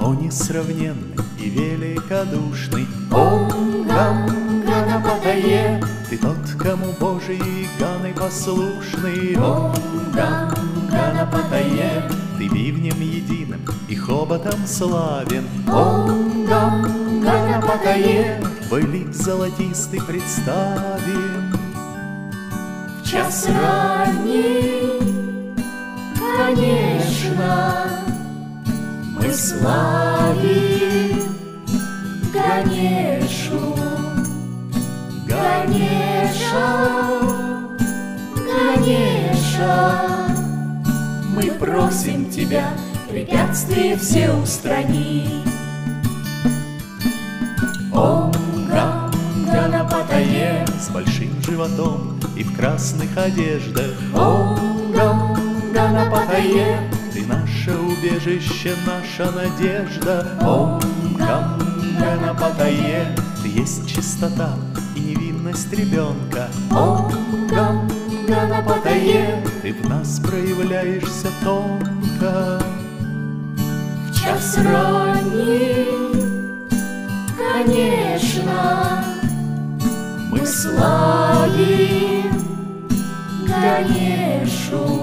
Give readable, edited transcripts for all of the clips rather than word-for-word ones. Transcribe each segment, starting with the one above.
о несравненный и великодушный. Ом гам Ганапатае, ты тот, кому Божий Ганой послушный. Ом гам Ганапатае, ты бивнем единым и хоботом славен. Ом гам Ганапатае, твой лик золотистый представим. В час ранний, конечно, мы славим Ганешу, Ганеша, Ганеша. Мы просим тебя, препятствия все устрани. Ом гам Ганапатае, с большим животом и в красных одеждах. Ом гам Ганапатае, ты наше убежище, наша надежда. Ом гам Ганапатае, ты есть чистота и невинность ребенка. Ом гам Ганапатае, ты в нас проявляешься тонко. В час ранний, конечно, мы славим Ганешу,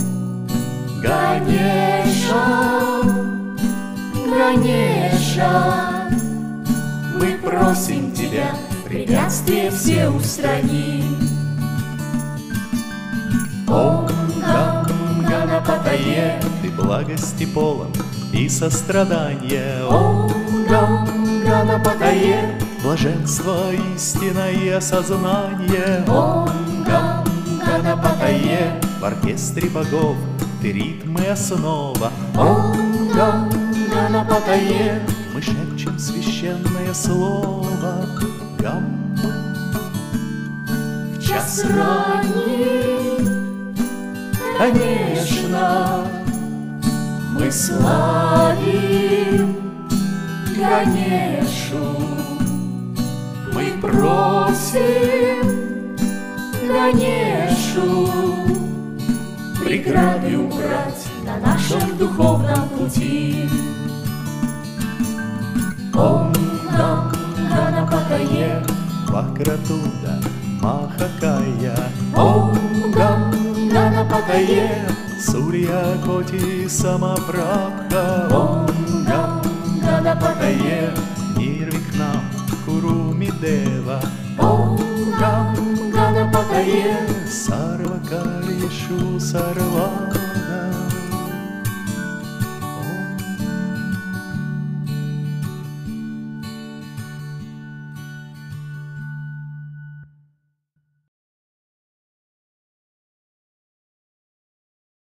Ганеша, Ганеша. Мы просим тебя, препятствия все устрани. Ом гам Ганапатае, ты благости полон и сострадания. Ом гам Ганапатае, блаженство, истина и осознание. Ом гам Ганапатае, в оркестре богов ты ритм и основа. Ом гам Ганапатае, мы шепчем священное слово. Гам. В час ранний, конечно, мы славим Ганешу. Мы просим Ганешу преграды убрать на нашем духовном пути. Ом гам Ганапатае, Вакратунда Махакая. Ом гам Ганапатае, Сурья Коти Самапрабха. Ом гам Ганапатае, Нирвикнам Куруми Дева. Ом гам Ганапатае, Сарвакаришу Сарва.